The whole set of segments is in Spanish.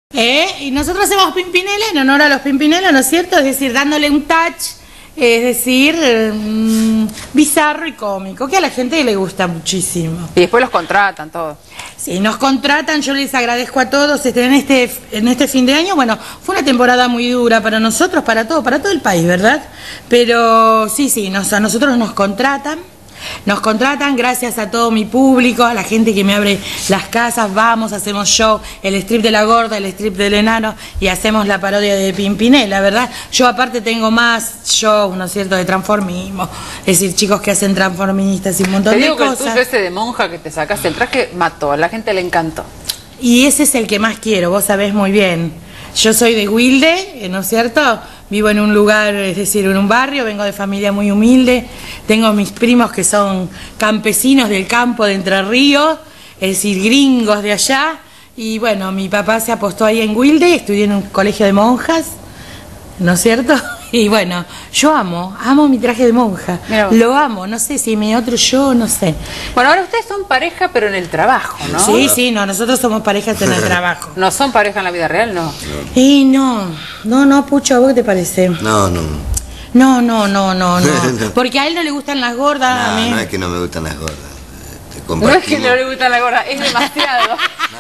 Y nosotros hacemos Pimpinela en honor a los Pimpinela, ¿no es cierto? Es decir, dándole un touch, es decir, bizarro y cómico, que a la gente le gusta muchísimo. Y después los contratan todos. Sí, nos contratan, yo les agradezco a todos. En este fin de año, bueno, fue una temporada muy dura para nosotros, para todo el país, ¿verdad? Pero sí, a nosotros nos contratan. Nos contratan gracias a todo mi público, a la gente que me abre las casas. Vamos, hacemos show, el strip de la gorda, el strip del enano, y hacemos la parodia de Pimpinela, ¿verdad? Yo aparte tengo más shows, ¿no es cierto?, de transformismo, es decir, chicos que hacen transformistas y un montón de cosas. Te digo que el tuyo ese de monja que te sacaste el traje mató, a la gente le encantó. Y ese es el que más quiero, vos sabés muy bien. Yo soy de Wilde, ¿no es cierto? Vivo en un lugar, es decir, en un barrio, vengo de familia muy humilde, tengo mis primos que son campesinos del campo de Entre Ríos, es decir, gringos de allá, y bueno, mi papá se apostó ahí en Wilde, estudié en un colegio de monjas, ¿no es cierto? Y bueno, yo amo mi traje de monja, lo amo, no sé si mi otro yo, no sé. Bueno, ahora ustedes son pareja, pero en el trabajo, ¿no? Sí, nosotros somos parejas en el trabajo. ¿No son pareja en la vida real, no? Y no, Pucho, ¿a vos qué te parece? No. No, porque a él no le gustan las gordas, a mí. No es que no me gustan las gordas. No es que no le gustan las gordas, es demasiado.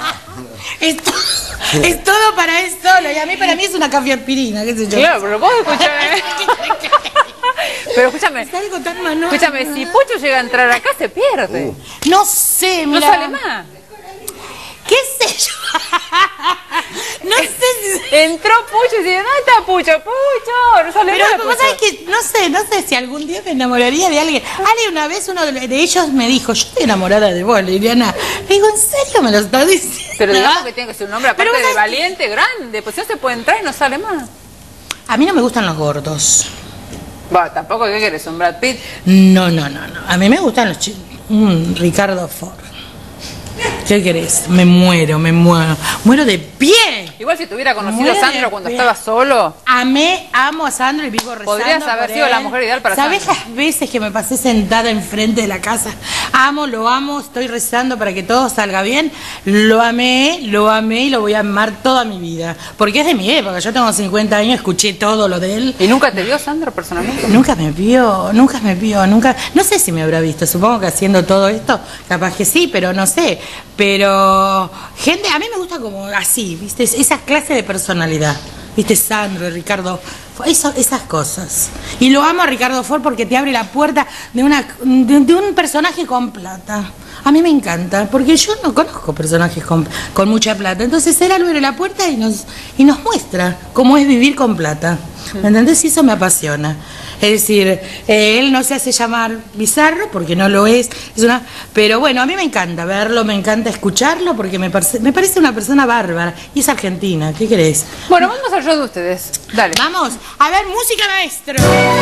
Es todo para él solo, y para mí es una cafeaspirina, qué sé yo. Claro, pero vos escuchame. Pero escúchame, es algo tan manoso. Escúchame, si Pucho llega a entrar acá se pierde. No sé, mira. No sale más. ¿Qué sé yo? No sé si... Entró Pucho y dice, ¿dónde está Pucho? Pucho, no sale más. Pero vos sabés que, no sé si algún día me enamoraría de alguien. Ale, una vez uno de ellos me dijo, yo estoy enamorada de vos, Liliana. Le digo, ¿en serio me lo estás diciendo? Pero digamos que tiene que ser un hombre aparte de valiente, grande, pues si no se puede entrar y no sale más. A mí no me gustan los gordos. Bueno, tampoco, ¿qué querés? ¿Un Brad Pitt? No. A mí me gustan los chicos. Ricardo Ford. ¿Qué querés? Me muero. Muero de pie. Igual si te hubiera conocido a Sandro cuando estaba solo. Amo a Sandro y vivo rezando. Podrías haber sido la mujer ideal para Sandro. ¿Sabés las veces que me pasé sentada enfrente de la casa? Lo amo, estoy rezando para que todo salga bien. Lo amé y lo voy a amar toda mi vida. Porque es de mi época, yo tengo 50 años, escuché todo lo de él. ¿Y nunca te vio Sandro personalmente? Nunca me vio. No sé si me habrá visto, supongo que haciendo todo esto, capaz que sí, pero no sé. Pero, gente, a mí me gusta como así, ¿viste? Esa clase de personalidad, ¿viste? Sandro, Ricardo, esas cosas. Y lo amo a Ricardo Ford porque te abre la puerta de un personaje con plata. A mí me encanta, porque yo no conozco personajes con mucha plata. Entonces él abre la puerta y nos muestra cómo es vivir con plata. ¿Me entendés? Y eso me apasiona. Es decir, él no se hace llamar bizarro porque no lo es, pero bueno, a mí me encanta verlo, me encanta escucharlo porque me parece una persona bárbara y es argentina, ¿qué querés? Bueno, vamos al show de ustedes, dale. Vamos, a ver, música, maestro.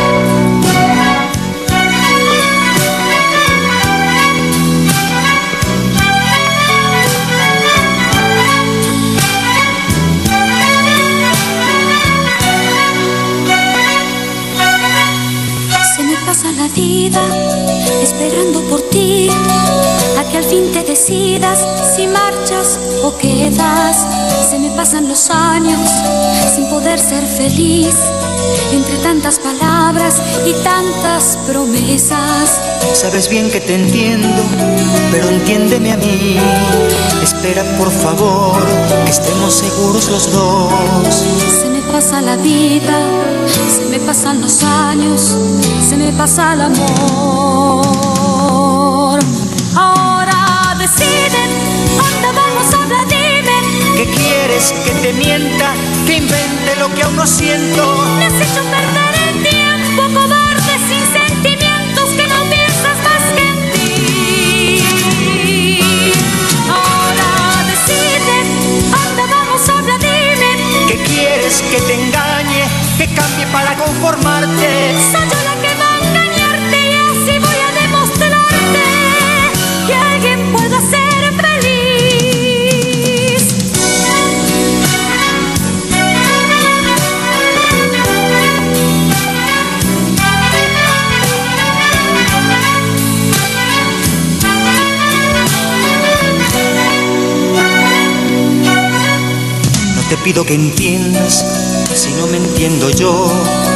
Pasa la vida esperando por ti, a que al fin te decidas si marchas o quedas. Se me pasan los años sin poder ser feliz, entre tantas palabras y tantas promesas. Sabes bien que te entiendo, pero entiéndeme a mí. Espera por favor, que estemos seguros los dos. Se me pasa la vida, se me pasan los años, se me pasa el amor. Ahora deciden, ¿dónde vamos? Habla, dime. ¿Qué quieres? ¿Que te mienta? ¿Que invente lo que aún no siento? Me has hecho perder el tiempo, cobarde sin sentimientos, que no piensas más que en ti. Ahora deciden, ¿dónde vamos? Habla, dime. ¿Qué quieres? ¿Que te engañe? ¿Que cambie para conformarte? Soy yo la que va a engañarte y así voy a demostrarte que alguien puede ser feliz. te pido que entiendas si no me entiendo yo.